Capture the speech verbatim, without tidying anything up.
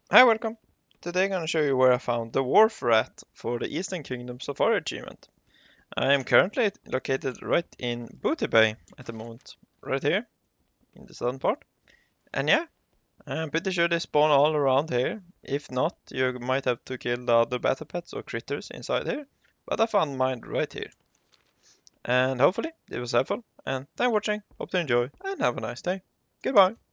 Hi, welcome. Today I'm gonna show you where I found the Wharf Rat for the Eastern Kingdom Safari achievement. I am currently located right in Booty Bay at the moment, right here in the southern part. And yeah, I'm pretty sure they spawn all around here. If not, you might have to kill the other battle pets or critters inside here. But I found mine right here. And hopefully it was helpful. And thanks for watching. Hope to enjoy and have a nice day. Goodbye.